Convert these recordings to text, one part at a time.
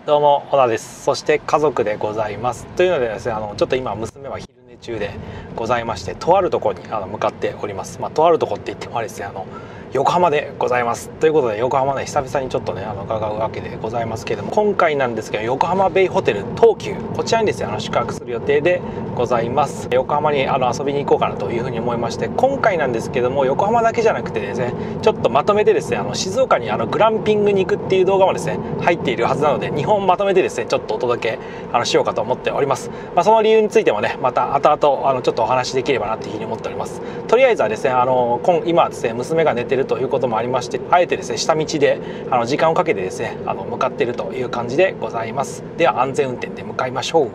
どうも小田です。そして家族でございます。というのでですね、ちょっと今娘は昼寝中でございまして、とあるところに向かっております。とあるところって言ってもあれですね、横浜でございます。ということで横浜ね、久々にちょっとね伺うわけでございますけれども、今回なんですけど横浜ベイホテル東急、こちらにですね宿泊する予定でございます。横浜に遊びに行こうかなというふうに思いまして、今回なんですけども横浜だけじゃなくてですね、ちょっとまとめてですね静岡にグランピングに行くっていう動画もですね入っているはずなので、2本まとめてですねちょっとお届けしようかと思っております。その理由についてもねまた後々ちょっとお話しできればなというふうに思っております。とりあえずはですね今ですね娘が寝てるということもありまして、あえてですね下道で時間をかけてですね向かっているという感じでございます。では安全運転で向かいましょう。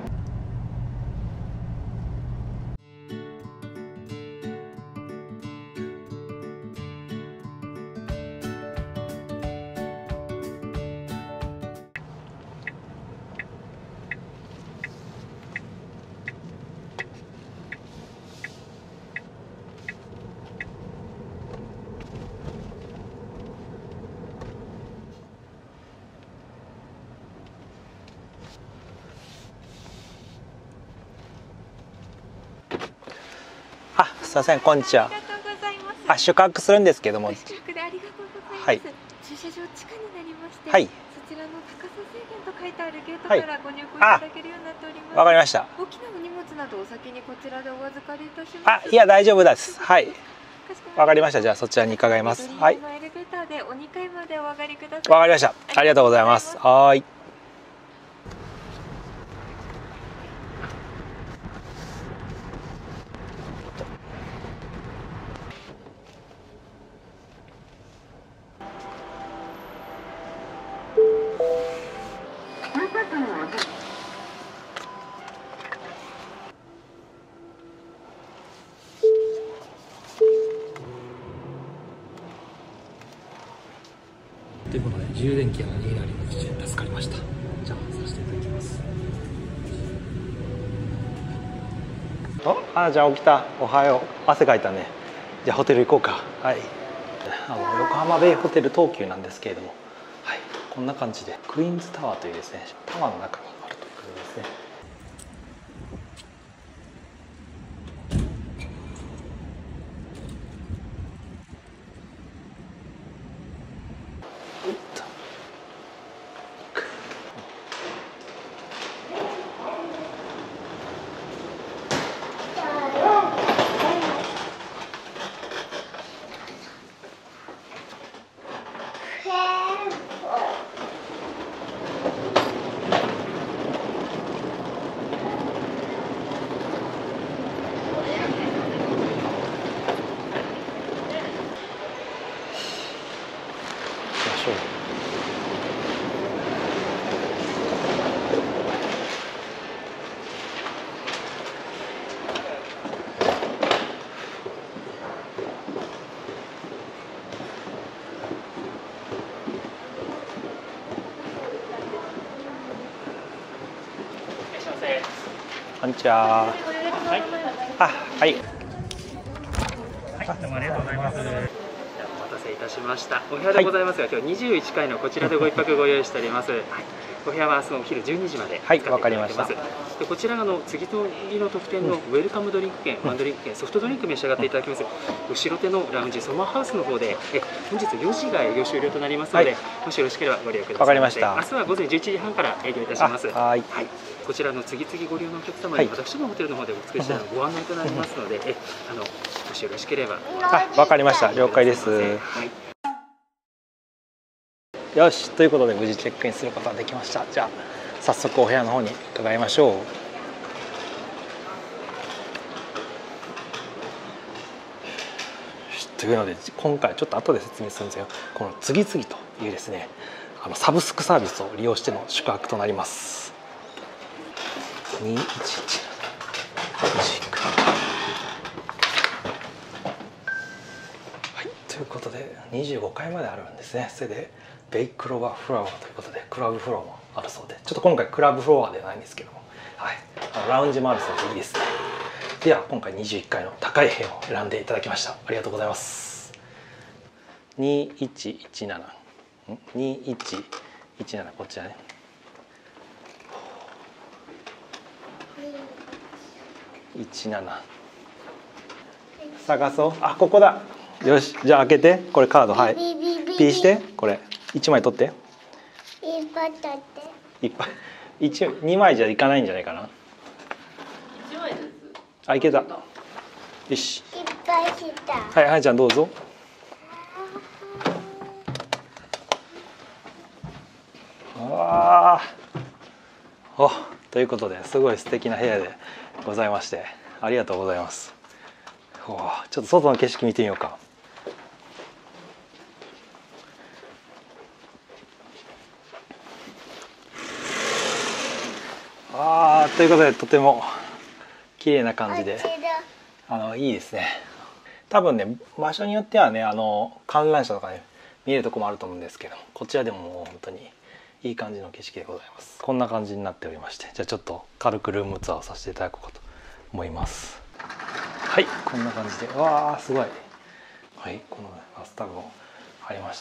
すいません、こんにちは。宿泊するんですけども。 宿泊でありがとうございます。 はい、 駐車場地下になりまして、 はい、 そちらの高さ制限と書いてあるゲートからご入庫いただけるようになっております。 わかりました。 大きなお荷物などお先にこちらでお預かりいたします。 いや大丈夫です。はい。わかりました。じゃあそちらに伺います。はい。 エレベーターでお2階までお上がりください。 わかりました。ありがとうございます。はい。ということで充電器が家にありまして助かりました。じゃあさせていただきます。花ちゃん起きた。おはよう。汗かいたね。じゃあホテル行こうか。はい。横浜ベイホテル東急なんですけれども、はい、こんな感じでクイーンズタワーというですねタワーの中にあるということですね。こんにちは。はい。はい。 どうもありがとうございます。お待たせいたしました。お部屋でございますが、今日21階のこちらでご一泊ご用意しております。はい、お部屋は明日のお昼12時まで使っていただけます。でこちらが次取りの特典のウェルカムドリンク券、ワンドリンク券、ソフトドリンク召し上がっていただきます。後ろ手のラウンジソマーハウスの方で本日4時が営業終了となりますので、もしよろしければご利用ください。 わかりました。 明日は午前11時半から営業いたします。 はい。 こちらの次々ご利用のお客様に私どもホテルの方でお作りしたのご案内となりますので、もしよろしければ。 わかりました。了解です。よし、ということで無事チェックインすることができました。じゃあ早速お部屋の方に伺いましょう。というので今回ちょっと後で説明するんですよ。この次々というですねサブスクサービスを利用しての宿泊となります。211はい、ということで25階まであるんですね。それでベイクローバーフラワーということでクラブフロアもあるそうで、ちょっと今回クラブフロアではないんですけども、はい、ラウンジもあるそうでいいですね。では今回21階の高い部屋を選んでいただきました。ありがとうございます。2117 2117こちらね。 17探そう。あ、ここだ。よし、じゃあ開けて。これカード、はい。ピーして。これ1枚取って。 いっぱい取って。 いっぱい。2枚じゃいかないんじゃないかな。 1枚です。 あ、いけた。よし。 いっぱい来た。 はい、はい、ちゃんどうぞ。わあ。ということですごい素敵な部屋でございまして、ありがとうございます。ちょっと外の景色見てみようか。ということでとても綺麗な感じでいいですね。多分ね場所によってはね観覧車とかね見えるとこもあると思うんですけど、こちらでももう本当にいい感じの景色でございます。こんな感じになっておりまして、じゃあちょっと軽くルームツアーをさせていただこうかと思います。はい、こんな感じで、わあすごい。はい、このバスタブもありまして、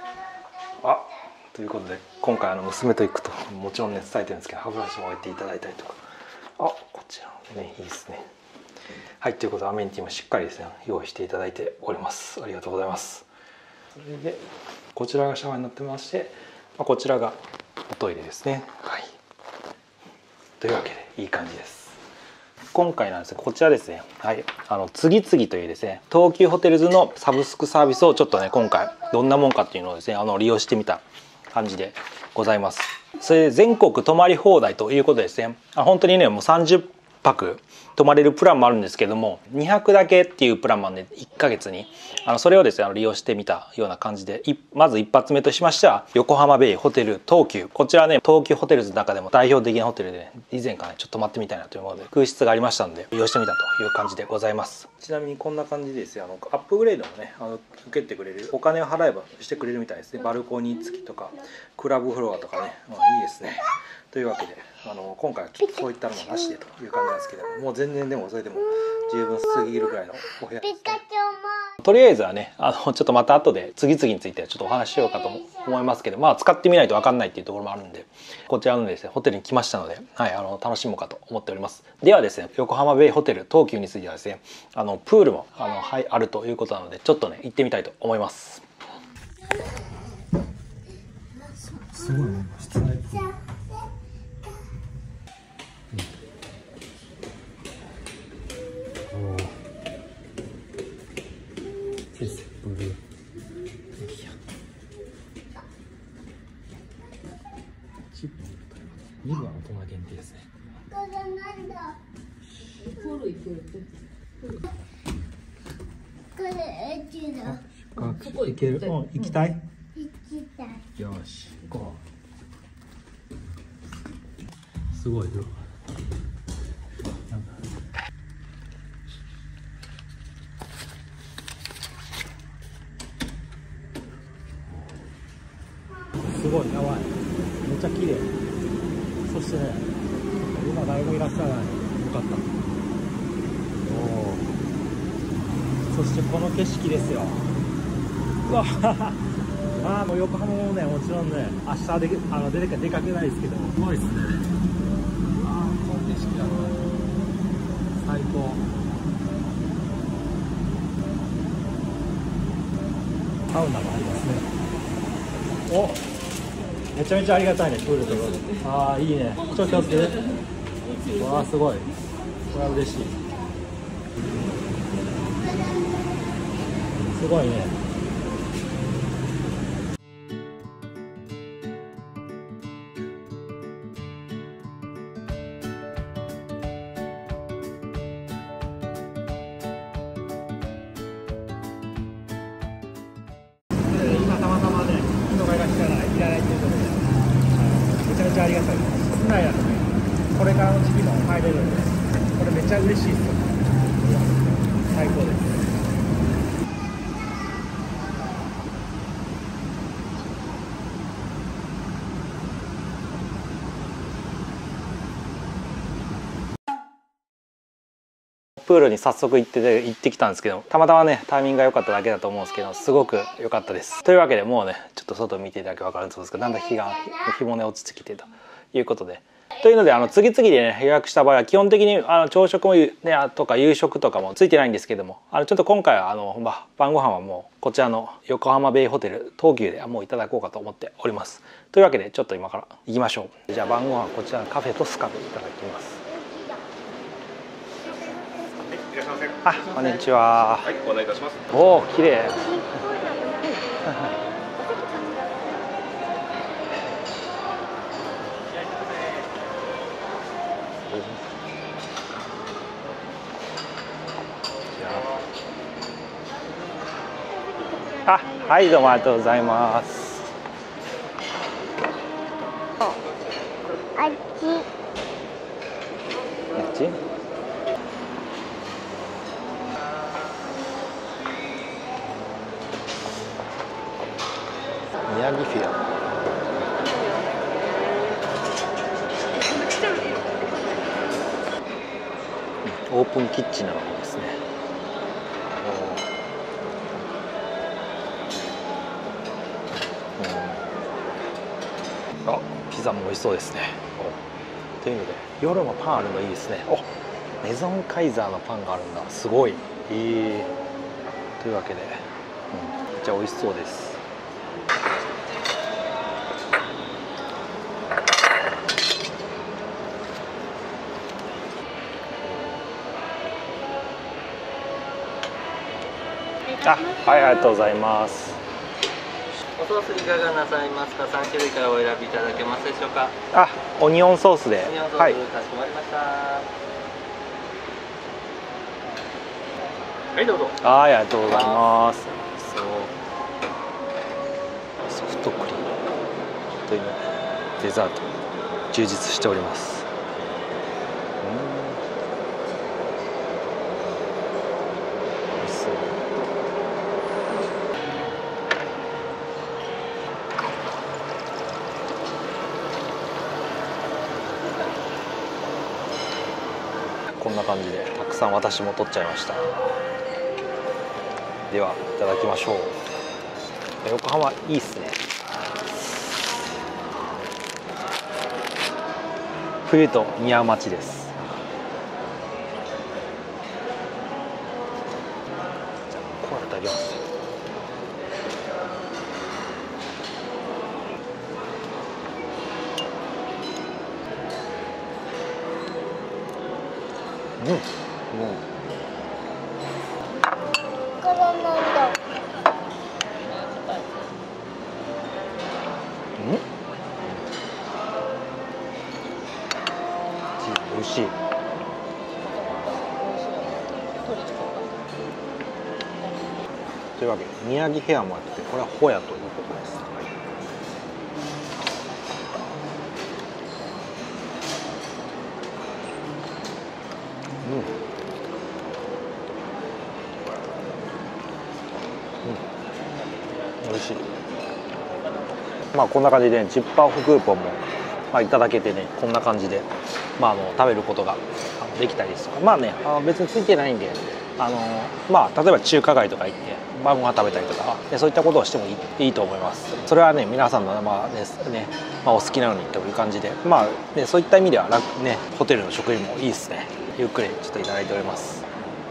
ということで今回娘と行くともちろんね伝えてるんですけど、歯ブラシも置いていただいたりとか、こちらねいいですね。はい、ということでアメニティもしっかりですね用意していただいております。ありがとうございます。それでこちらがシャワーになってまして、こちらがおトイレですね。はい、というわけでいい感じです。今回なんですがこちらですね、はい、次々というですね東急ホテルズのサブスクサービスをちょっとね今回どんなもんかっていうのをですね利用してみた感じでございます。それで全国泊まり放題ということですね。本当にねもう30泊泊まれるプランもあるんですけども、2泊だけっていうプランもね1ヶ月にそれをですね利用してみたような感じで、まず一発目としましては横浜ベイホテル東急、こちらね東急ホテルズの中でも代表的なホテルで、ね、以前からねちょっと泊まってみたいなというもので空室がありましたので利用してみたという感じでございます。ちなみにこんな感じでですねアップグレードもね受けてくれる、お金を払えばしてくれるみたいですね。バルコニー付きとかクラブフロアとかね、いいですね。というわけで今回はちょっとそういったのもなしでという感じなんですけども、もう全然でもそれでも十分すぎるぐらいのお部屋ですね。とりあえずはねちょっとまた後で次々についてちょっとお話ししようかと思いますけど、使ってみないと分かんないっていうところもあるんで、こちらのですねホテルに来ましたので、はい、楽しもうかと思っております。ではですね横浜ベイホテル東急についてはですねプールもはい、あるということなのでちょっとね行ってみたいと思います。すごいね、室内プール。2部は大人限定ですね。 プール行く。これうちだ。 そこ行ける？行きたい？ 行きたい。 よし、行こう。すごいよ。すごいやばい。めっちゃ綺麗。そしてね、今誰もいらっしゃらない。よかった。そしてこの景色ですよ。うわもう横浜もねもちろんね明日で出かけないですけど、すごいですね。この景色は最高。サウナもありますね。めちゃめちゃありがたいね、プールとか。いいね。ちょっと気をつけて。わあすごい。これは嬉しい。すごいね。今たまたまね人がいらないということで、めちゃめちゃありがたい。室内だとねこれからの時期も入れるんで、これめっちゃ嬉しいですよ。最高です。プールに早速行ってきたんですけど、たまたまねタイミングが良かっただけだと思うんですけど、すごく良かったです。というわけでもうねちょっと外見ていただけ分かるんですけど、だんだん日もね落ち着きてということで、 というので次々でね予約した場合は基本的に朝食もねとか夕食とかもついてないんですけども、ちょっと今回は晩ご飯はもうこちらの横浜ベイホテル東急でもういただこうかと思っております。というわけでちょっと今から行きましょう。じゃあ晩ご飯こちらのカフェトスカでいただきます。あ、こんにちは。 はい、ご案内いたします。 おお、綺麗。あ、はい、どうもありがとうございます。 あっち。 あっち。宮城フィア。オープンキッチンなのですね。あ、ピザも美味しそうですね。というので夜もパンあるのいいですね。お、メゾンカイザーのパンがあるんだ。すごい。というわけで、めっちゃ美味しそうです。あ、はい、ありがとうございます。 おソースいかがなさいますか。3種類からお選びいただけますでしょうか。 あ、オニオンソースで。 オニオンソース、 はい。 かしこまりました。 はい、どうぞ。 はい、ありがとうございます。ソフトクリームというのデザート充実しております。美味しそう。こんな感じでたくさん私も取っちゃいました。ではいただきましょう。横浜いいっすね。冬と似合う街です。じゃあコーラいただきます。うん、もうこれなんだ。 美味しい。というわけで宮城ヘアもあって、これはホヤということです。美味しい。まあこんな感じで、ね、ジッパークーポンも、いただけてね、こんな感じで、食べることができたりですとか、別についてないんで、例えば中華街とか行って晩ご飯食べたりとか、そういったことをしてもいいと思います。それはね、皆さんのお好きなようにという感じで、そういった意味ではホテルの食事もいいですね。ゆっくりちょっといただいております。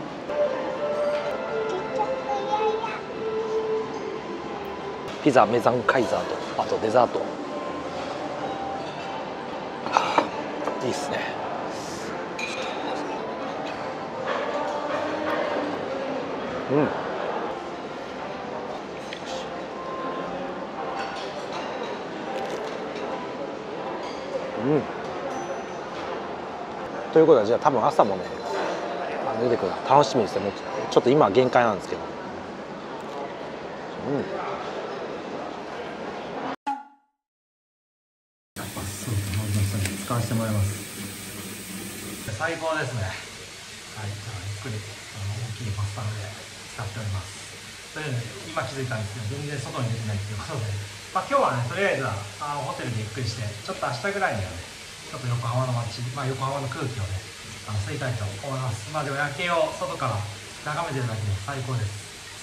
ピザメザンカイザーと、あとデザート、いいっすね。ということは、じゃあ多分朝もね出てくるの楽しみですよ。もうちょっと今は限界なんですけど。使わせてもらいます。最高ですね。はい、じゃあゆっくり大きいバスタブで使っております。というので今気づいたんですけど、全然外に出てないということで、今日はね、とりあえずはホテルでゆっくりして、ちょっと明日ぐらいにはね、ちょっと横浜の街、横浜の空気をね吸いたいと思います。でも夜景を外から眺めてるだけで最高です。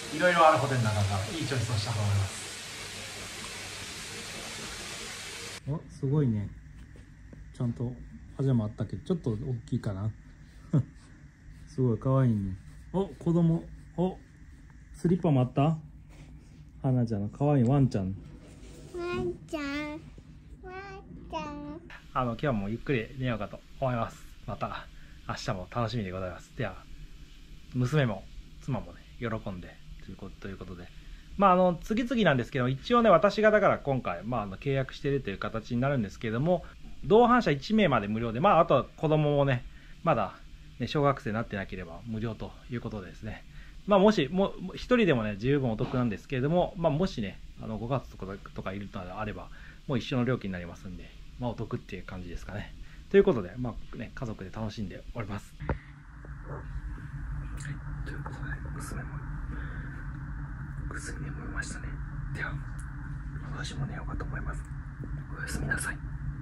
いろいろあるホテルの中からいいチョイスをしたと思います。お、すごいね。 ちゃんとパジャマあったけどちょっと大きいかなすごい可愛いね。お、子供、お、スリッパもあった。花ちゃんの可愛いワンちゃん。 ワンちゃん、ワンちゃん。 今日はもうゆっくり寝ようかと思います。また明日も楽しみでございます。では娘も妻もね喜んでということで、次々なんですけど、一応ね私がだから今回契約しているという形になるんですけれども、同伴者1名まで無料で、あとは子供もねまだね小学生になってなければ無料ということでですね、もし1人でもね十分お得なんですけれども、もしねご家族とかいるのであればもう一緒の料金になりますんで、お得っていう感じですかね。ということで、家族で楽しんでおります。ということで、娘もぐっすり眠りましたね。では、私も寝ようかと思います。おやすみなさい。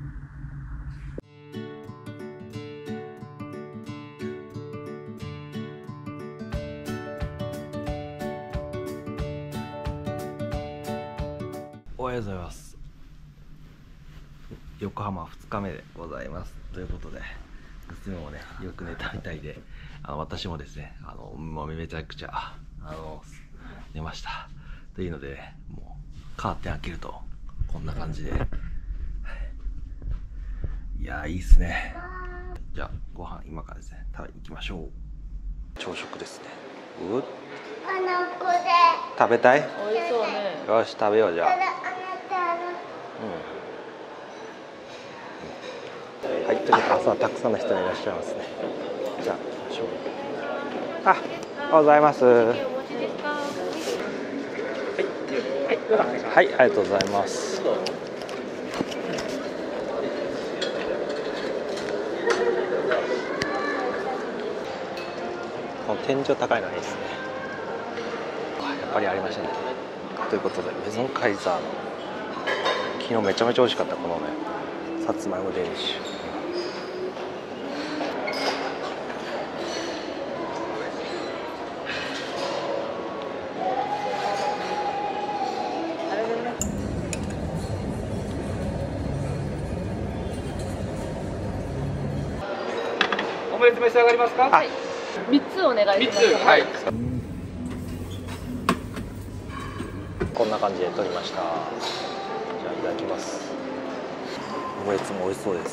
おはようございます。横浜2日目でございます。ということで、娘もねよく寝たみたいで、私もですねもうめちゃくちゃ寝ました。というので、もうカーテン開けるとこんな感じで、いやーいいっすね。じゃあご飯今からですね食べに行きましょう。朝食ですね。 これ食べたい？ 美味しそうね。 よし食べよう。じゃあ、はい、ちょっと朝たくさんの人がいらっしゃいますね。じゃあ行きましょう。おはようございます。はい、ありがとうございます。この天井高いのはいいですね。やっぱりありましたね。ということで、メゾンカイザーの昨日めちゃめちゃ美味しかったこのねさつまいもデニッシュ。 オムレツ召し上がりますか？はい。 3つお願いします。 3つ。はい。 こんな感じで取りました。じゃあいただきます。オムレツも美味しそうです。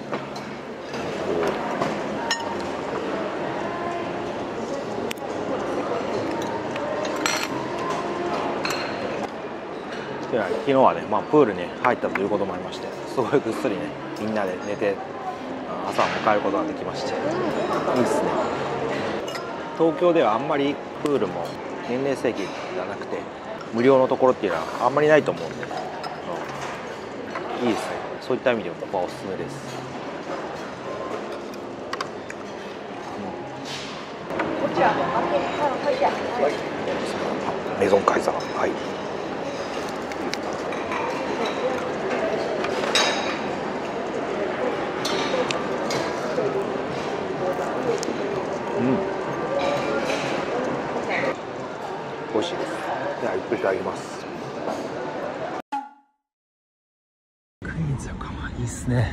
昨日はね、プールに入ったということもありまして、すごいぐっすりねみんなで寝て朝を迎えることができまして、いいですね。東京ではあんまりプールも年齢制限じゃなくて無料のところっていうのはあんまりないと思うんで、いいですね。そういった意味でもここはおすすめです。メゾンカイザー、はい。美味しいです。ではゆっくりいただきます。クイーンズ横浜いいですね。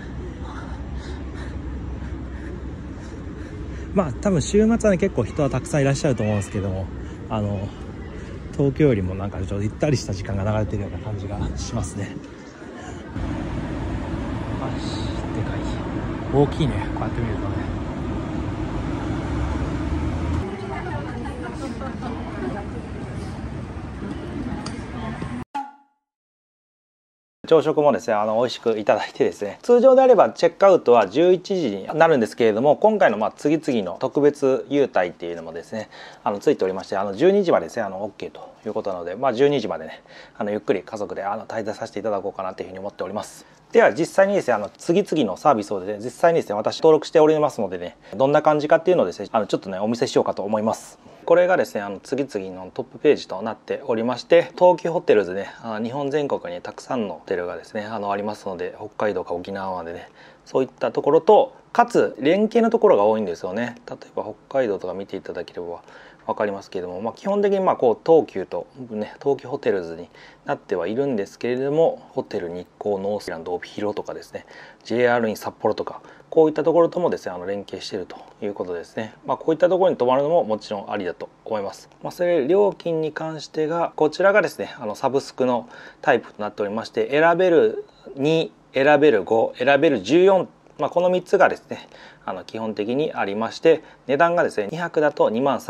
多分週末はね結構人はたくさんいらっしゃると思うんですけども、東京よりもなんかちょっとゆったりした時間が流れてるような感じがしますね。でかい、大きいね、こうやって見るとね。朝食もですね美味しくいただいてですね、通常であればチェックアウトは11時になるんですけれども、今回の次々の特別優待っていうのもですねついておりまして、12時までですねOK ということなので、12時までねゆっくり家族で滞在させていただこうかなというふうに思っております。では実際にですね次々のサービスをですね実際にですね私登録しておりますのでね、どんな感じかっていうのをですねちょっとねお見せしようかと思います。これがですね次々のトップページとなっておりまして、東急ホテルズね日本全国にたくさんのホテルがですねありますので、北海道か沖縄までねそういったところとかつ連携のところが多いんですよね。例えば北海道とか見ていただければ分かりますけれども、基本的にこう東急とね東急ホテルズになってはいるんですけれども、ホテル日光、ノースランド、帯広とかですね、 JR イン札幌とかこういったところともですね連携しているということですね。こういったところに泊まるのももちろんありだと思います。それ料金に関してがこちらがですねサブスクのタイプとなっておりまして、選べる2、選べる5、選べる14、この3つがですね基本的にありまして、値段がですね2泊だと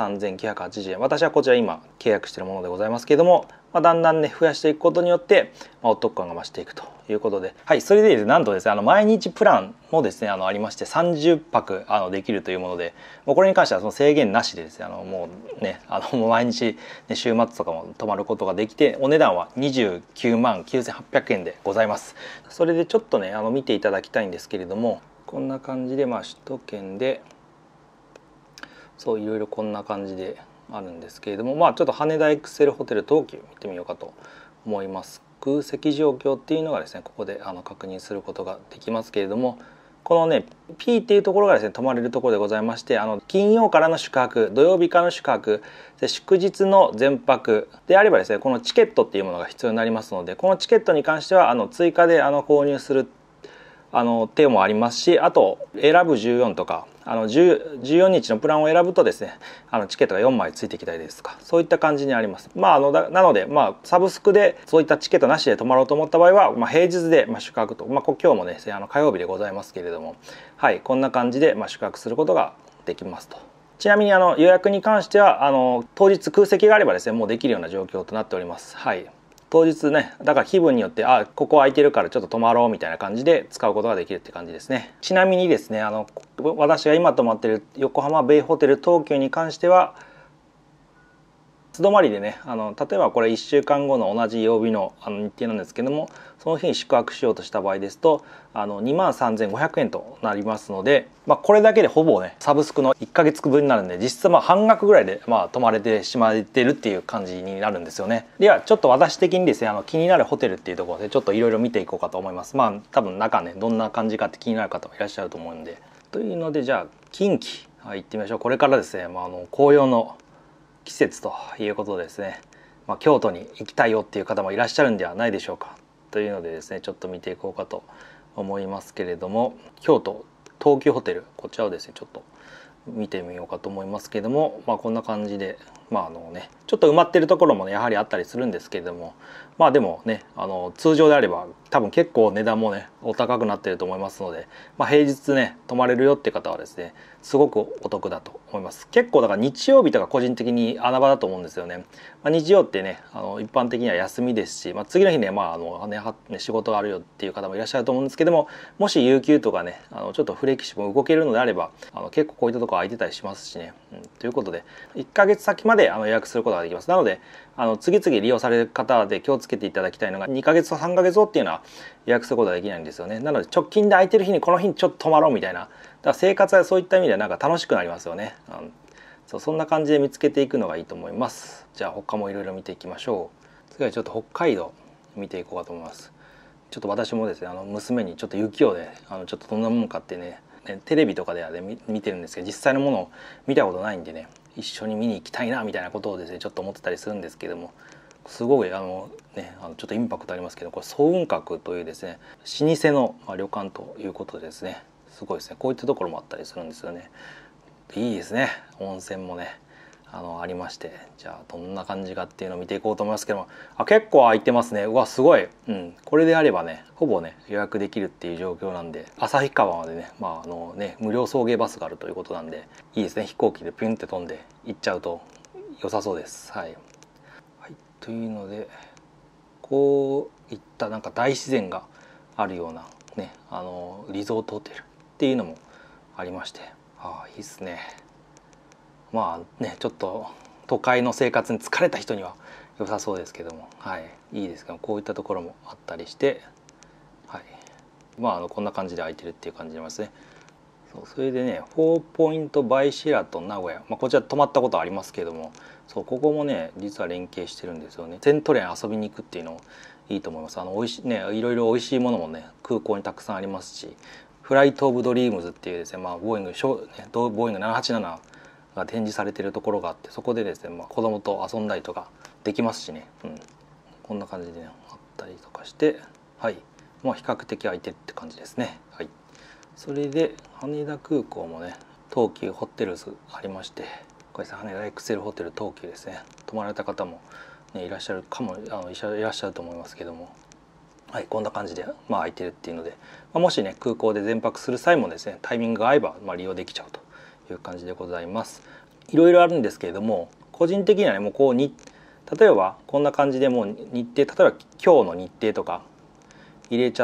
23,980円、私はこちら今契約しているものでございますけれども、だんだんね増やしていくことによって、お得感が増していくということで、はい、それでですねなんとですね毎日プランもですねありまして、30泊できるというもので、もうこれに関してはその制限なしでですねもうねもう毎日、ね、週末とかも泊まることができて、お値段は29万9800円でございます。それでちょっとね見ていただきたいんですけれども、こんな感じで首都圏でそういろいろこんな感じであるんですけれども、ちょっと羽田エクセルホテル東急見てみようかと思います。空席状況っていうのがですねここで確認することができますけれども、このね P っていうところがですね泊まれるところでございまして、金曜からの宿泊、土曜日からの宿泊で、祝日の全泊であればですねこのチケットっていうものが必要になりますので、このチケットに関しては追加で購入する手もありますし、あと選ぶ14とか14日のプランを選ぶとですねチケットが4枚ついてきたりですとか、そういった感じにあります。なのでサブスクでそういったチケットなしで泊まろうと思った場合は、平日で宿泊と、今日もね火曜日でございますけれども、はい、こんな感じで宿泊することができますと。ちなみに予約に関しては当日空席があればですねもうできるような状況となっております。はい、当日ねだから気分によってここ空いてるからちょっと泊まろうみたいな感じで使うことができるって感じですね。ちなみにですね私が今泊まってる横浜ベイホテル東急に関しては素泊まりでね例えばこれ1週間後の同じ曜日の日程なんですけども、その日に宿泊しようとした場合ですと23,500円となりますので、これだけでほぼねサブスクの1ヶ月分になるんで、実質半額ぐらいで泊まれてしまってるっていう感じになるんですよね。ではちょっと私的にですね気になるホテルっていうところでちょっといろいろ見ていこうかと思います。多分中ねどんな感じかって気になる方もいらっしゃると思うんで、というのでじゃあ近畿、行ってみましょう。これからですね、紅葉の季節ということでですね、京都に行きたいよっていう方もいらっしゃるんではないでしょうか。というのでですねちょっと見ていこうかと思いますけれども、京都東急ホテル、こちらをですねちょっと見てみようかと思いますけれども、こんな感じでちょっと埋まってるところもねやはりあったりするんですけれども、でもね通常であれば多分結構値段もねお高くなってると思いますので、平日ね泊まれるよって方はですねすごくお得だと思います。結構だから日曜日とか個人的に穴場だと思うんですよね。日曜ってね一般的には休みですし、次の日ね仕事があるよっていう方もいらっしゃると思うんですけども、もし有給とかねちょっとフレキシブル動けるのであれば結構こういったところ空いてたりしますしね、ということで1ヶ月先まで予約することができます。なので次々利用される方で気をつけていただきたいのが、2ヶ月と3ヶ月後っていうのは予約することができないんですよね。なので直近で空いてる日にこの日にちょっと泊まろうみたいな、だから生活はそういった意味では楽しくなりますよね。そんな感じで見つけていくのがいいと思います。じゃあ他もいろいろ見ていきましょう。次はちょっと北海道見ていこうかと思います。ちょっと私もですね娘にちょっと雪をねちょっとどんなもんかってねテレビとかではね見てるんですけど、実際のものを見たことないんでね一緒に見に行きたいなみたいなことをですねちょっと思ってたりするんですけども、すごいちょっとインパクトありますけど、これ早雲閣というですね老舗の旅館ということでですね、すごいですねこういったところもあったりするんですよね。いいですね、温泉もねありまして、じゃあどんな感じかっていうのを見ていこうと思いますけども、結構空いてますね。うわすごい、これであればねほぼね予約できるっていう状況なんで、旭川までね無料送迎バスがあるということなんでいいですね。飛行機でピュンって飛んで行っちゃうと良さそうです。はい、というのでこういった大自然があるようなねリゾートホテルっていうのもありまして、いいっすね。ちょっと都会の生活に疲れた人には良さそうですけども、いいですけど、こういったところもあったりして、こんな感じで空いてるっていう感じになりますね。それでね4ポイントバイシェラトン名古屋、こちら泊まったことありますけども、ここもね実は連携してるんですよね。セントレア遊びに行くっていうのもいいと思います。おいしいね、いろいろおいしいものもね空港にたくさんありますし、フライトオブドリームズっていうですねボーイング787がが展示されてるところがあって、そこでですね、子供と遊んだりとかできますしね、こんな感じでねあったりとかして、はい、比較的空いてるって感じですね。はい、それで羽田空港もね東急ホテルズありまして、これですね、羽田エクセルホテル東急ですね。泊まられた方も、ね、いらっしゃるかもいらっしゃると思いますけども、はい、こんな感じで空いてるっていうので、もしね空港で全泊する際もですね、タイミングが合えば利用できちゃうという感じでございます。いろいろあるんですけれども、個人的にはねもうこう例えばこんな感じでもう日程、例えば今日の日程とか入れちゃって、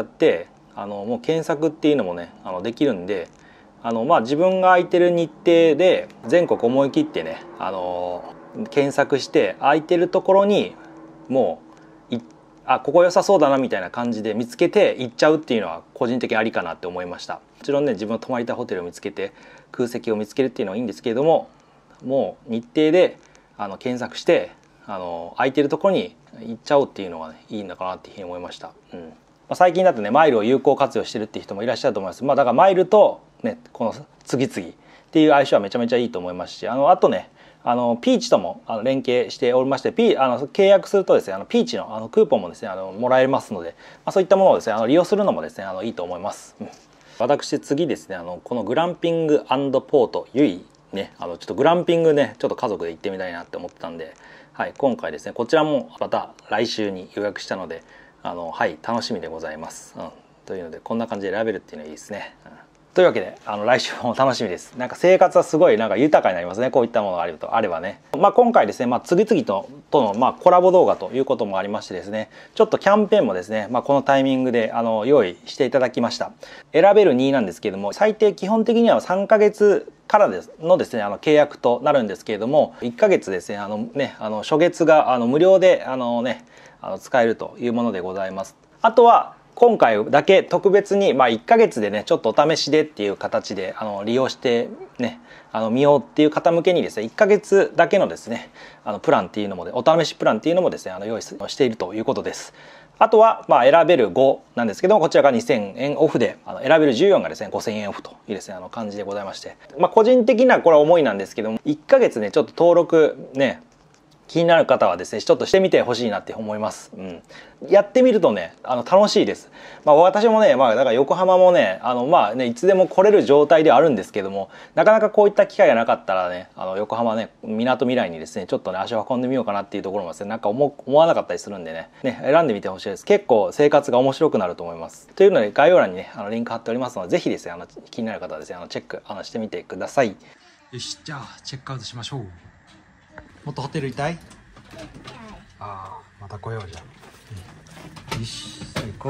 もう検索っていうのもねできるんで、自分が空いてる日程で全国思い切ってね検索して空いてるところにもうここ良さそうだなみたいな感じで見つけて行っちゃうっていうのは個人的にありかなって思いました。もちろんね自分の泊まりたいホテルを見つけて空席を見つけるっていうのはいいんですけれども、もう日程で検索して空いてるところに行っちゃおうっていうのがねいいのかなっていうふうに思いました。最近だとねマイルを有効活用してるっていう人もいらっしゃると思います。だからマイルとねこの次々っていう相性はめちゃめちゃいいと思いますし、あとねピーチとも連携しておりまして、契約するとですねピーチのクーポンもですねもらえますので、そういったものをですね利用するのもですねいいと思います。私次ですねこのグランピング&ポートユイねちょっとグランピングねちょっと家族で行ってみたいなって思ってたんで、はい、今回ですねこちらもまた来週に予約したのではい、楽しみでございます。というのでこんな感じで選べるっていうのはいいですね。というわけで来週も楽しみです。なんか生活はすごいなんか豊かになりますね、こういったものがあればね。今回ですね、次々とのコラボ動画ということもありましてですね、ちょっとキャンペーンもですね、このタイミングで用意していただきました。選べる2なんですけれども、最低基本的には3ヶ月からのですね契約となるんですけれども、1ヶ月ですね初月が無料で使えるというものでございます。あとは今回だけ特別に1ヶ月でねちょっとお試しでっていう形で利用してね見ようっていう方向けにですね1ヶ月だけのですねプランっていうのもお試しプランっていうのもですね用意しているということです。あとは選べる5なんですけども、こちらが2000円オフで選べる14がですね5000円オフというですね感じでございまして、個人的なこれは思いなんですけども、1ヶ月ねちょっと登録ね気になる方はですねちょっとしてみてほしいなって思います。やってみるとね楽しいです。私もねだから横浜もねいつでも来れる状態ではあるんですけども、なかなかこういった機会がなかったらね横浜ねみなとみらいにですねちょっとね足を運んでみようかなっていうところもですね思わなかったりするんでね選んでみてほしいです。結構生活が面白くなると思います。というので概要欄にねリンク貼っておりますので、ぜひですね気になる方はですねチェックしてみてください。よし、じゃあチェックアウトしましょう。もっとホテルいたい？また来ようじゃん。よし、行こう。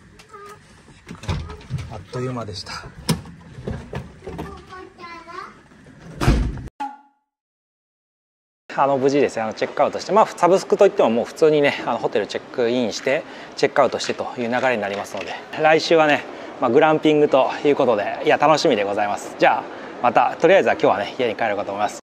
あっという間でした。無事ですねチェックアウトして、サブスクといってももう普通にねホテルチェックインしてチェックアウトしてという流れになりますので、来週はね、グランピングということで楽しみでございます。じゃあまたとりあえずは今日はね家に帰ろうかと思います。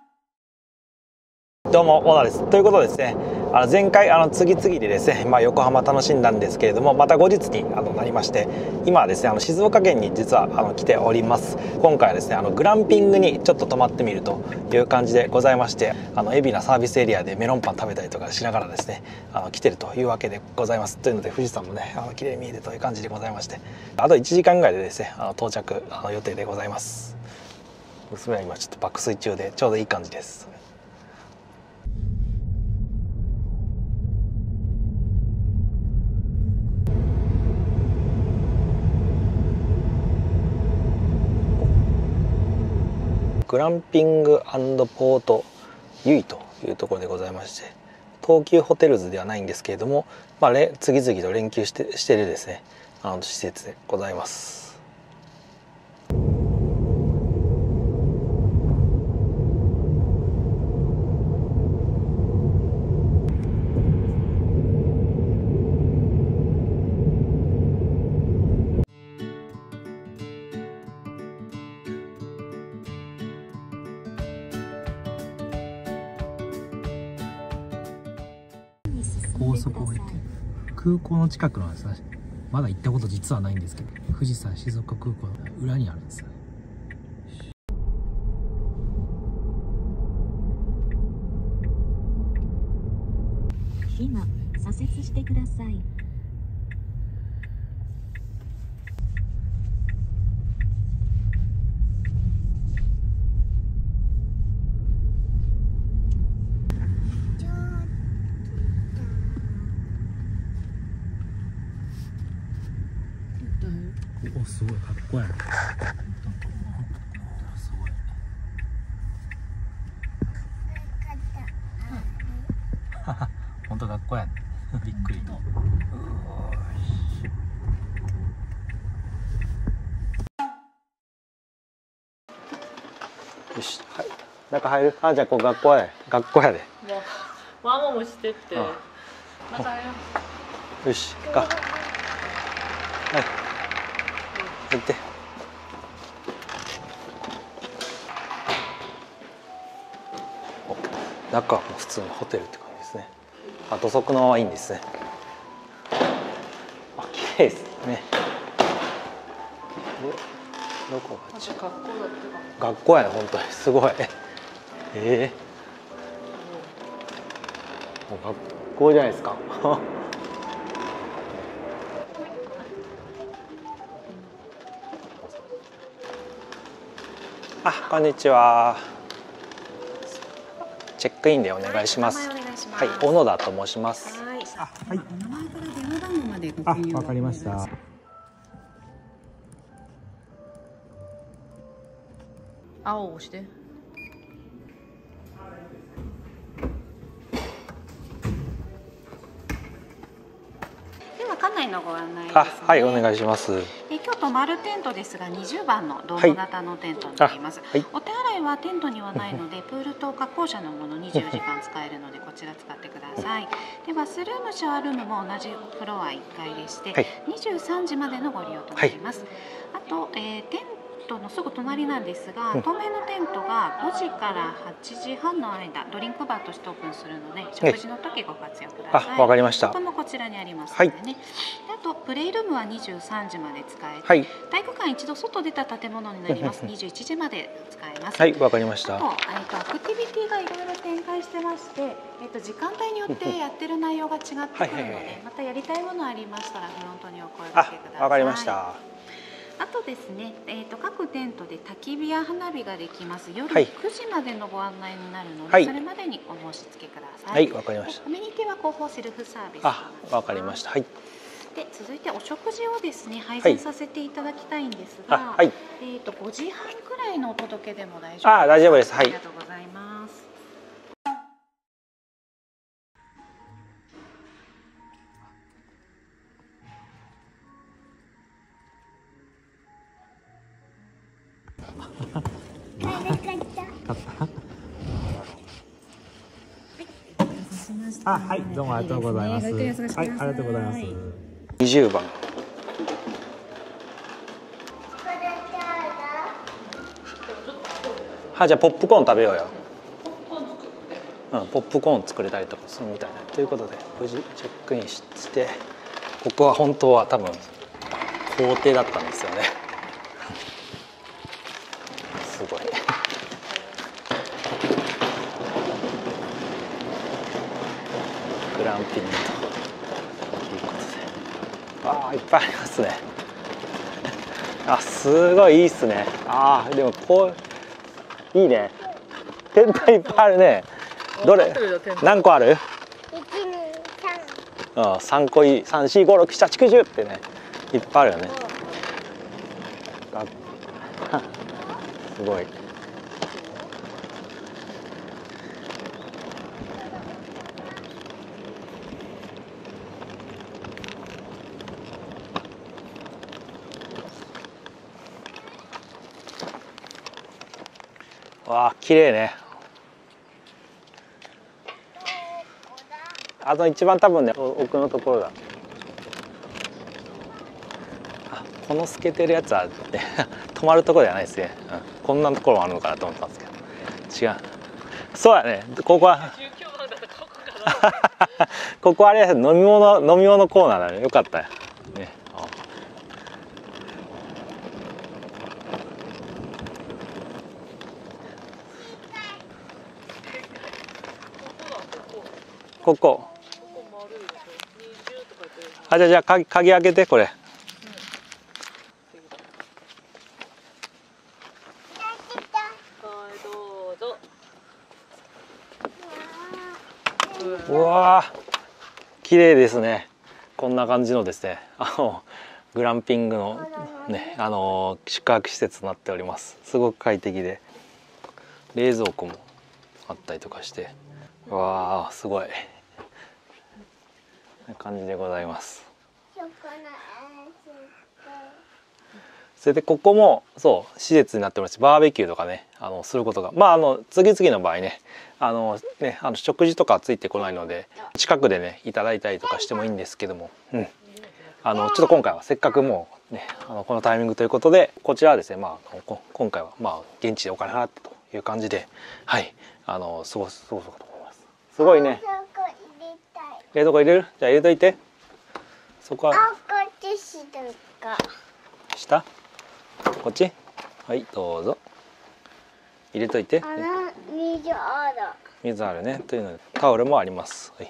どうも小田です。ということでですね前回次々でですね、横浜楽しんだんですけれども、また後日になりまして、今はですね静岡県に実は来ております。今回はですねグランピングにちょっと泊まってみるという感じでございまして、海老名サービスエリアでメロンパン食べたりとかしながらですね来てるというわけでございます。というので富士山もね綺麗に見えるという感じでございまして、あと1時間ぐらいでですね到着予定でございます。娘は今ちょっと爆睡中でちょうどいい感じです。グランピング&ポートユイというところでございまして、東急ホテルズではないんですけれども、次々と連休しているですね施設でございます。高速を降りて空港の近くなんですね。まだ行ったこと実はないんですけど、富士山静岡空港の裏にあるんですよね。 今左折してください。 お、すごいかっこいい。すごい。本当かっこいい。びっくり。よし、はい。中入る。あ、じゃあここ学校やで。学校やで。 もうワンモもしてって。中入る。 よし、行こう。はい。行って。中はもう普通のホテルって感じですね。あ、土足のワインですね。あ、綺麗ですね。どこが学校だってか。 学校やね、本当にすごい。もう学校じゃないですか。あ、こんにちは。チェックインでお願いします。はい、小野田と申します。はい。 お名前から電話番号までご記入を。 わかりました。 青を押して。 では館内のご案内です、 あ、 ね。 はい、お願いします。 今日泊まるテントですが、20番のドーム型のテントになります。はい、お手洗いはテントにはないので、プールと加工車のもの24時間使えるので、こちら使ってください。で、バスルーム、シャワールームも同じフロア1階でして、はい、23時までのご利用となります。はい、あと、テントのすぐ隣なんですが、透明のテントが5時から8時半の間、ドリンクバーとしてオープンするので、食事の時ご活用ください。 わかりました。 ここもこちらにありますのでね。はい、あとプレイルームは23時まで使えて、はい、体育館一度外出た建物になります。21時まで使えます。 はい、わかりました。 あと、アクティビティがいろいろ展開してまして、時間帯によってやってる内容が違ってくるので、またやりたいものありましたらフロントにお声掛けください。 わかりました。 あとですね、各テントで焚き火や花火ができます。夜9時までのご案内になるので、はい、それまでにお申し付けください。はい、わかりました。コミュニティは後方セルフサービス。 あ、わかりました。はい。 で、続いてお食事をですね配膳させていただきたいんですが、はい、5時半くらいのお届けでも大丈夫ですか？ あ、大丈夫です。はい。 ありがとうございます。 あ、はい、どうもありがとうございます。はい、ありがとうございます。20番。じゃあポップコーン食べようよ。うん、ポップコーン作れたりとかするみたいな。ということで無事チェックインして、ここは本当は多分校庭だったんですよね。すごい。グランピングということで、ああ、いっぱいありますね。あ、すごいいいっすね。ああ、でもこういいね。テントいっぱいあるね。どれ？何個ある？1、2、3。3個いい。3、4、5、6、7、8、9、10ってね、いっぱいあるよね。すごい。わあ、綺麗ね。あと一番多分ね、奥のところだ。あ、この透けてるやつは、ね、止まるところじゃないですね、うん、こんなところもあるのかなと思ったんですけど、違う。そうやね、ここはここあれ飲み物コーナーだね。よかったよ、ね。ここあ、じゃあ鍵開けてこれ。うわー、綺麗ですね。こんな感じのですね、グランピングのね、宿泊施設となっております。すごく快適で、冷蔵庫もあったりとかして、わあ、すごい。こんな感じでございます。それでここもそう施設になってまして、バーベキューとかねすることが次々の場合ね食事とかついてこないので近くでねいただいたりとかしてもいいんですけども、ちょっと今回はせっかくもうねこのタイミングということでこちらはですね今回は現地でお金払ったという感じで過ごそうかと思います。すごいね。冷蔵庫入れる？じゃあ入れといて。そこは下？こっち？はい、どうぞ。入れといて。 水ある。 水あるね。というのでタオルもあります。はい。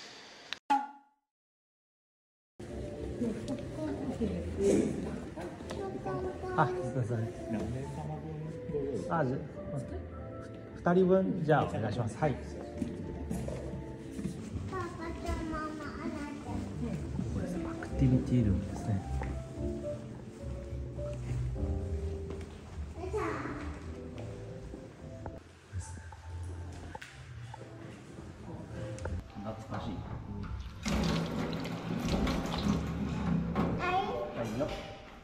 あ、すみません。あ、2人分じゃあお願いします。はい。 パパとママあなた。 これです。アクティビティルームですね。懐かしい。はいよ。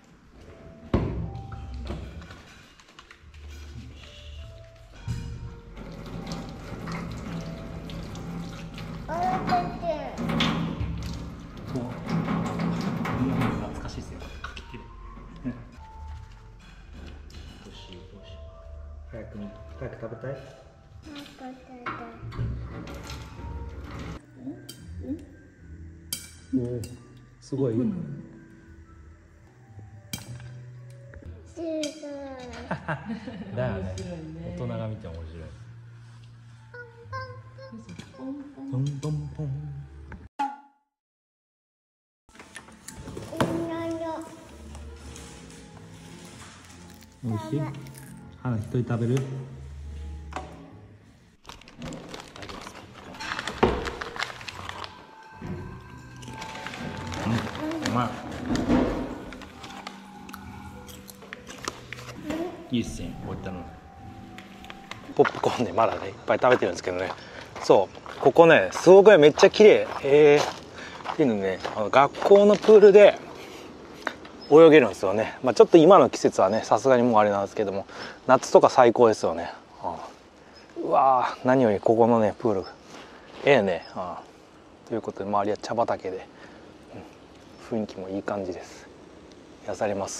懐かしいですよ。かき切れ。どうしようどうしよう。早く食べたい。すごい。だよね。大人が見ても面白い。ポンポンポン。おいしい？花一人食べる？うまい。いいっすね。こういったの。ポップコーンでまだねいっぱい食べてるんですけどね。そうここねすごくめっちゃ綺麗。っていうのね学校のプールで泳げるんですよね。ちょっと今の季節はねさすがにもうあれなんですけども夏とか最高ですよね。うわー何よりここのねプールね。ということで周りは茶畑で、雰囲気もいい感じです。癒されます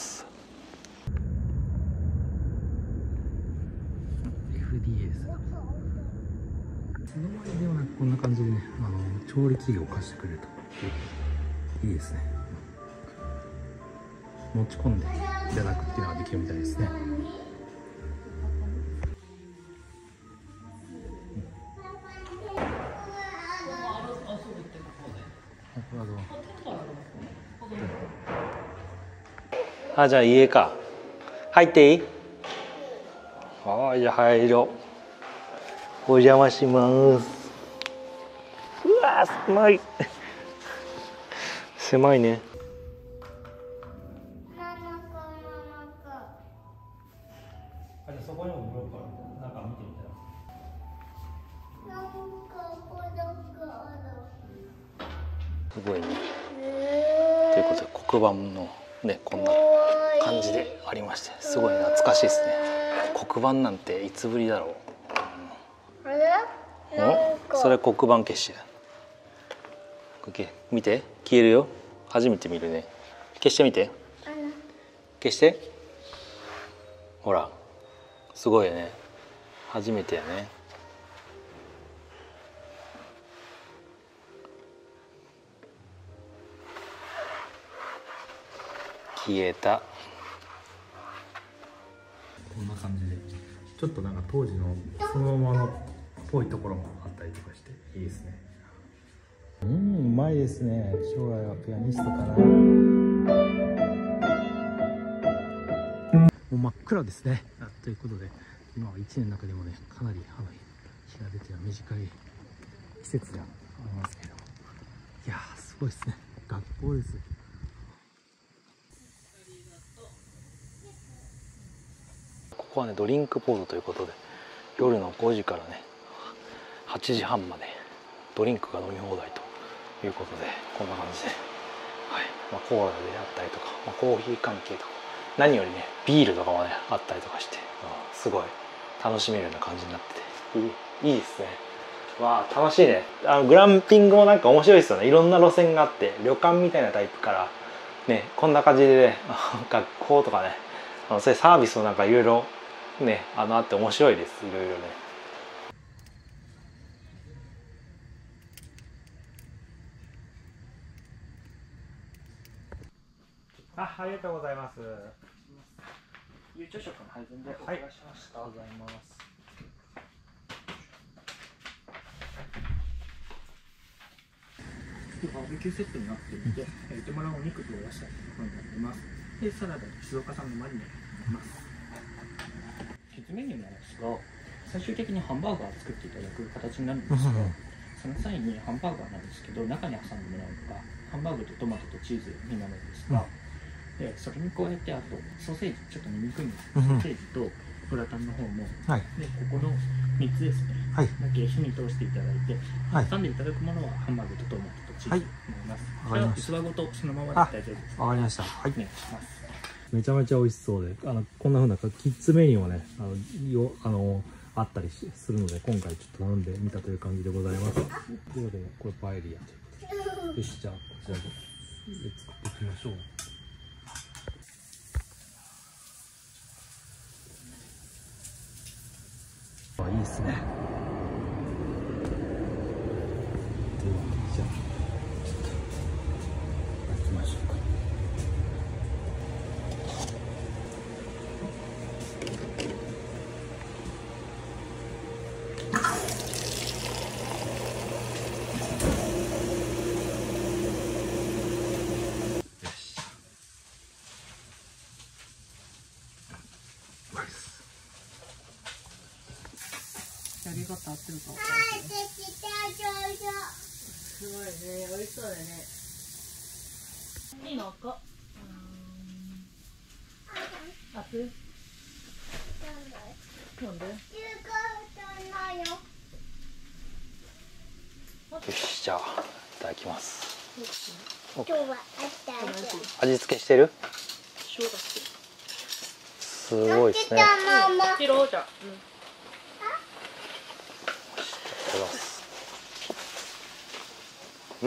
。FDA です。その前ではなくこんな感じでね調理器具を貸してくれるといいですね。持ち込んでいただくっていうのができるみたいですね。じゃあ家か。入っていい？じゃあ入ろう。お邪魔します。うわー狭い。狭いね。そこにもブロックある。なんか見てみたら。すごいね。ということで黒板のねこんな感じでありまして、すごい懐かしいですね。黒板なんていつぶりだろう。それ黒板消しや。見て消えるよ。初めて見るね。消してみて。消して。ほら。すごいよね。初めてやね。消えた。こんな感じでちょっとなんか当時のそのままのっぽいところもあったりとかしていいですね。 うまいですね。将来はピアニストかな。もう真っ暗ですね。ということで今は1年の中でもねかなり日が出ては短い季節ではありますけれども、いやーすごいですね。学校です。ここはねドリンクポートということで夜の5時からね8時半までドリンクが飲み放題ということで、こんな感じで、コーラであったりとか、コーヒー関係とか何よりねビールとかもねあったりとかして、すごい楽しめるような感じになってていいですね。わあ楽しいね。グランピングもなんか面白いですよね。いろんな路線があって旅館みたいなタイプからねこんな感じでね学校とかねそういうサービスもなんかいろいろねあって面白いです。いろいろね。ありがとうございます。 有朝食の配膳でお願いしました。 ありがとうございます。 バーベキューセットになっていて、手間のお肉とお野菜になっています。で、サラダに静岡産のマリネになります。キッズメニューなんですが、最終的にハンバーガーを作っていただく形になるんですが、その際にハンバーガーなんですけど、中に挟んでもらうのがハンバーグとトマトとチーズになるんですが、でそれに加えてあとソーセージ、ちょっと見にくいんですけど、ソーセージとグラタンの方も、でここの3つですね、だけ火に通していただいて、挟んでいただくものはハンバーグとトマトとチーズになります。これは器ごとそのままで大丈夫です。 わかりました。はい。 お願いします。 めちゃめちゃ美味しそうで、こんな風なキッズメニューもね、あったりするので、今回ちょっと頼んでみたという感じでございます。ということで、これパエリアということで、よし、じゃあこちらで作っていきましょう。いいですね。ではじゃあちょっと焼きましょうか。 やり方合ってるか分からないけど。すごいね、美味しそうだよね。いいのか。熱い。なんで？ よし、じゃあいただきます。 今日は味付けしてる？ 塩だし。 すごいですね。 切ろうじゃん。 うん。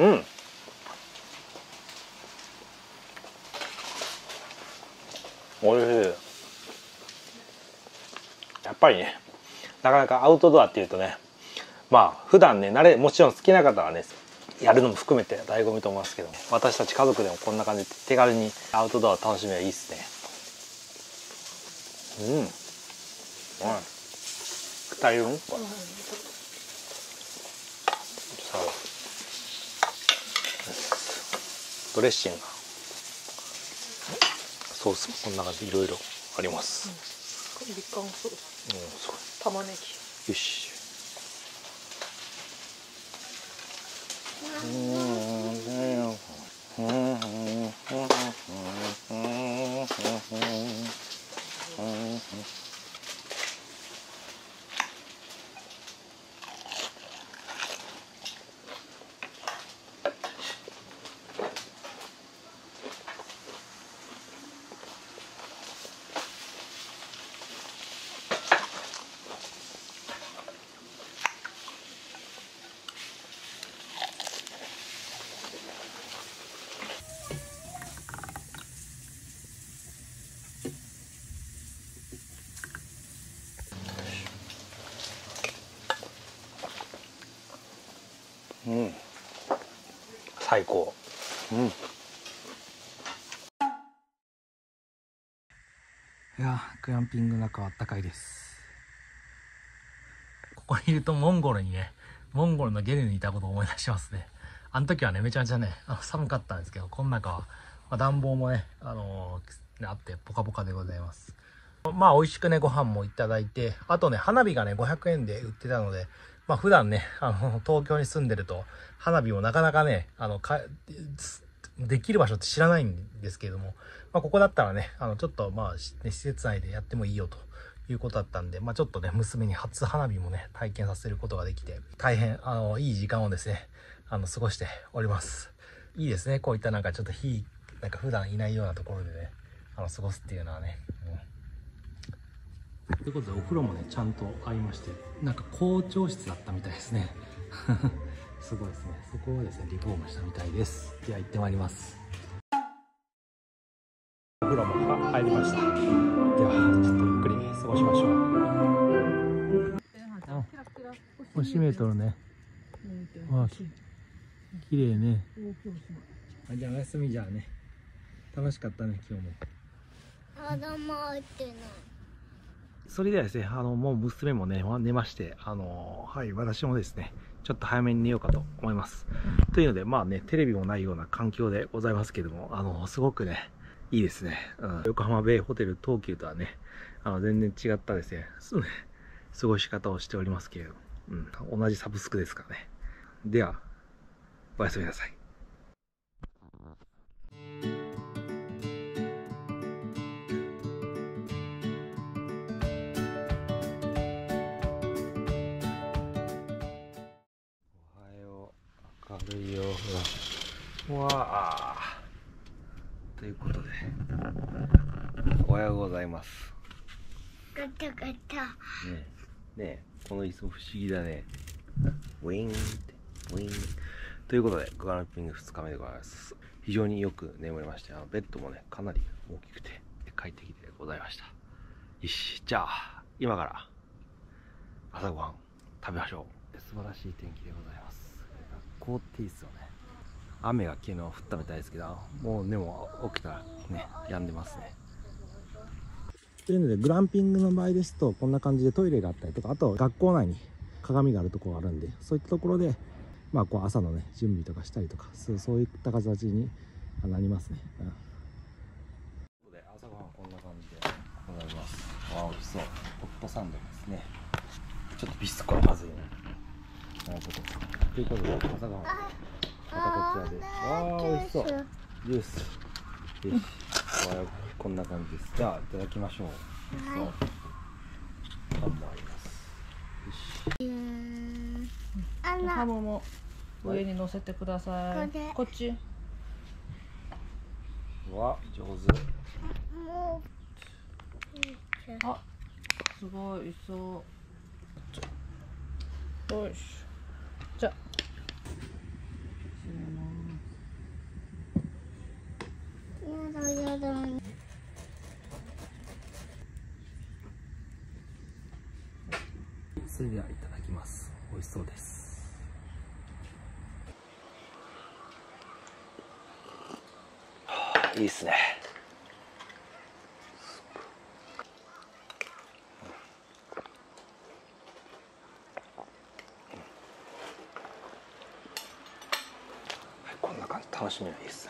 おいしい。やっぱりね、なかなかアウトドアっていうとね、まあ普段ねもちろん好きな方はねやるのも含めて醍醐味と思いますけど、私たち家族でもこんな感じで手軽にアウトドア楽しめばいいですね。うん。2人分？ドレッシング、ソースもこんな感じでいろいろあります。 ビッカンソース。 すごい。 玉ねぎ。 よし。うん、最高。うん。いや、グランピングの中はあったかいです。ここにいるとモンゴルのゲルにいたことを思い出しますね。 あの時はね、めちゃめちゃね、寒かったんですけど、この中は、暖房もね、あって、ポカポカでございます。まあ、美味しくね、ご飯もいただいて、あとね、花火がね、500円で売ってたので、まあ、普段ね、東京に住んでると、花火もなかなかね、できる場所って知らないんですけれども、まあ、ここだったらね、ちょっとまあ、施設内でやってもいいよということだったんで、まあ、ちょっとね、娘に初花火もね、体験させることができて、大変、いい時間をですね、過ごしております。いいですね、こういったなんかちょっとなんか普段いないようなところでね、過ごすっていうのはね。ということで、お風呂もね、ちゃんとありまして、なんか校長室だったみたいですね。すごいですね。そこをですね、リフォームしたみたいです。では行ってまいります。お風呂も入りました。では、ちょっとゆっくり過ごしましょう。閉めとるね。わあ、きれいね。じゃあおやすみじゃあね。楽しかったね、今日も。それではですね、もう娘もね、寝まして、はい、私もですね、ちょっと早めに寝ようかと思います。というので、まあね、テレビもないような環境でございますけども、すごくね、いいですね。横浜ベイホテル東急とはね、全然違ったですね、過ごし方をしておりますけれども、同じサブスクですからね。では、おやすみなさい。明るいよ、ほら。わあ。ということで、おはようございます。 ガタガタ。 ねえ、この椅子不思議だね。ウィーンって、ウィーン。ということで、グランピング2日目でございます。非常によく眠れまして、ベッドもね、かなり大きくて、快適でございました。よし、じゃあ、今から朝ごはん食べましょう。素晴らしい天気でございます。凍っていいですよね。雨が昨日降ったみたいですけど、もうでも起きたらね、止んでますね。というので、グランピングの場合ですと、こんな感じでトイレがあったりとか、あと学校内に鏡があるところがあるんで、そういったところで、まあ、こう朝のね、準備とかしたりとか、そういった形になりますね。朝ごはんこんな感じでございます。わあ、美味しそう。ホットサンドですね。ちょっとビスコはまずいね。なるほど。ということで、朝ごはん。またこちらで。わあ、美味しそう。ジュース。よし。こんな感じです。じゃあ、いただきましょう。そう。パンもあります。 ハムも上に乗せてください。こっち。 わ、上手。 あ、すごいそう。よし。じゃあ。 やだ。 それではいただきます。美味しそうです。いいですね。こんな感じ、楽しみがいいですよ。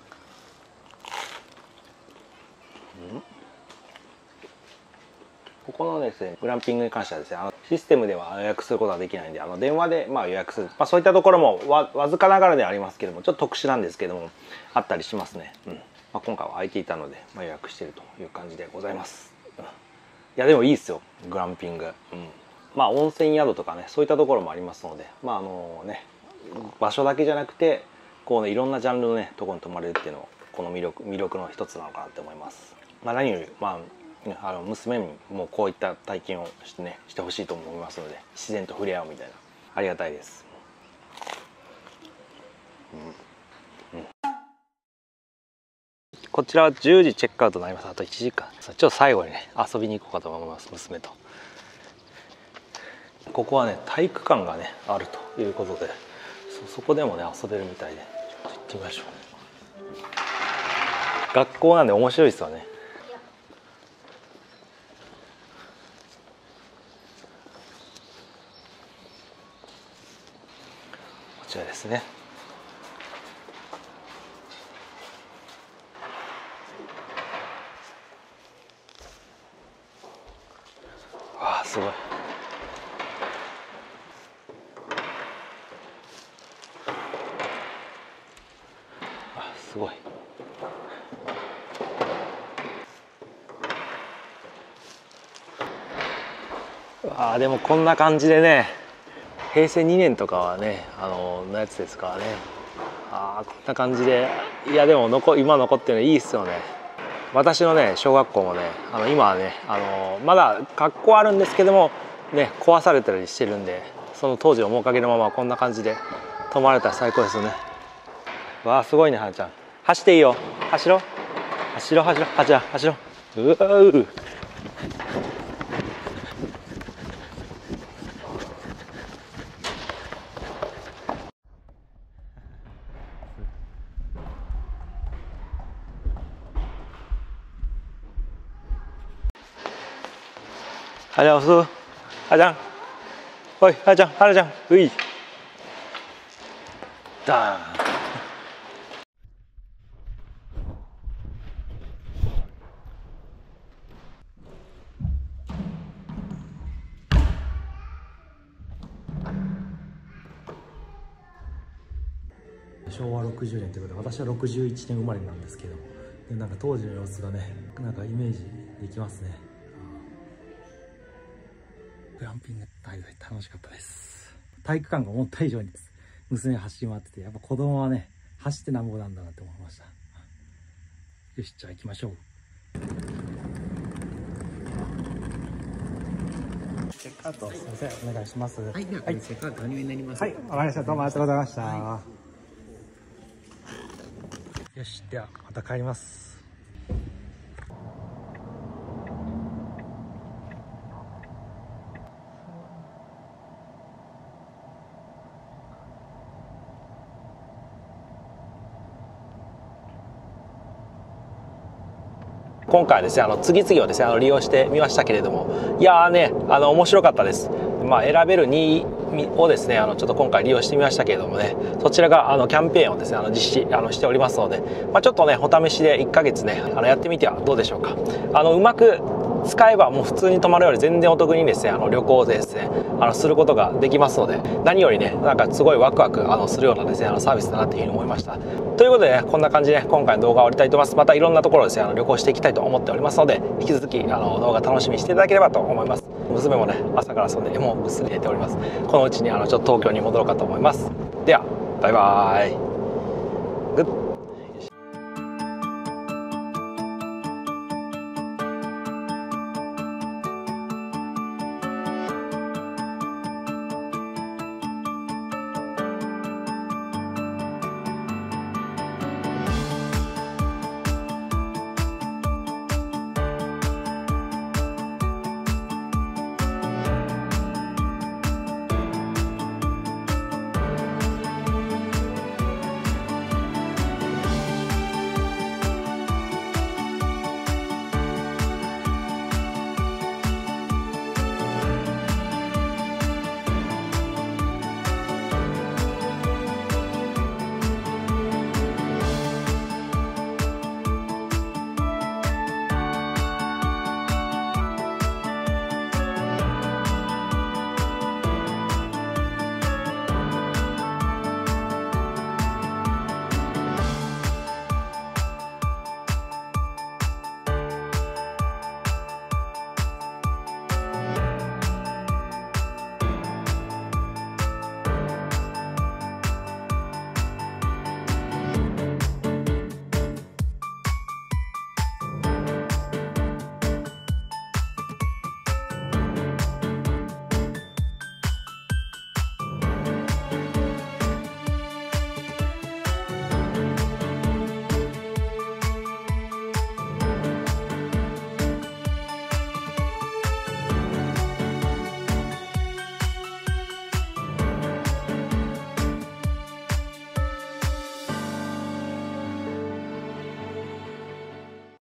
ここのですね、グランピングに関してはですね、システムでは予約することはできないんで、電話で予約する、そういったところもわずかながらではありますけども、ちょっと特殊なんですけども、あったりしますね。今回は空いていたので、予約しているという感じでございます。いや、でもいいですよ、グランピング。温泉宿とかね、そういったところもありますので、場所だけじゃなくて、こうね、いろんなジャンルのね、ところに泊まれるっていうのも、この魅力の一つなのかなって思います。何より、娘にもこういった体験をしてほしいと思いますので、自然と触れ合うみたいな、ありがたいです。こちらは10時チェックアウトになります。あと1時間。ちょっと最後にね、遊びに行こうかと思います、娘と。ここはね、体育館がね、あるということで、そこでもね、遊べるみたいで、ちょっと行ってみましょう。学校なんで面白いですよね。こちらですね。 すごい。あ、すごい。ああ、でもこんな感じでね、平成2年とかはね、のやつですからね。ああ、こんな感じで、いやでも今残ってるのいいっすよね。私のね小学校もね、今はねまだ学校あるんですけどもね、壊されたりしてるんで、その当時の面影のままこんな感じで泊まれたら最高ですよね。わあ、すごいね、はなちゃん。走っていいよ。走ろう。走ろう、走ろう、はちゃん走ろう。うわう。はちゃん、押す。はちゃん。おい、はちゃん、はなちゃん。うい。ダーン。昭和60年ということで、私は61年生まれなんですけど、なんか当時の様子がね、なんかイメージできますね。グランピング大会楽しかったです。体育館が思った以上に娘が走り回ってて、やっぱ子供はね、走ってなんぼなんだなって思いました。よし、じゃあ行きましょう。チェックアウト、すみません、お願いします。はい、では、チェックアウトお願いになります。はい、わかりました。どうもありがとうございました。よし、ではまた帰ります。今回はですね、次々をですね利用してみましたけれども、いやーね、面白かったです。選べる2をですねちょっと今回利用してみましたけれどもね、そちらがキャンペーンをですね実施しておりますので、ちょっとねお試しで1ヶ月ねやってみてはどうでしょうか。うまく使えばもう普通に泊まるより全然お得にですね旅行でですねすることができますので、何よりねなんかすごいワクワクするようなですねサービスだなというふうに思いました。ということでね、こんな感じで、今回の動画を終わりたいと思います。またいろんなところですね旅行していきたいと思っておりますので、引き続き動画楽しみにしていただければと思います。娘もね朝から遊んでもうぐっすり寝ております。このうちにちょっと東京に戻ろうかと思います。ではバイバーイ。グッ